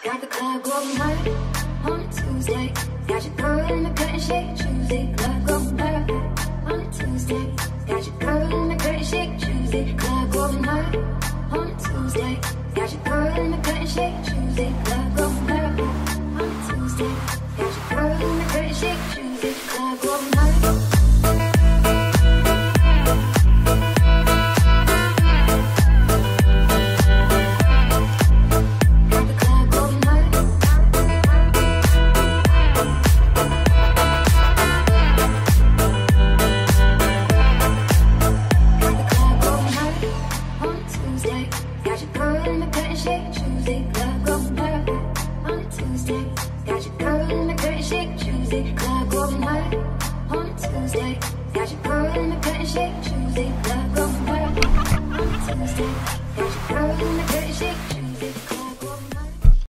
Got the club going hard on a Tuesday. Got your girl in the curtain shake Tuesday. Club going hard on a Tuesday. Got your girl in the curtain shake Tuesday. Club going hard on a Tuesday. Got your girl in the curtain shake Tuesday. Club going hard.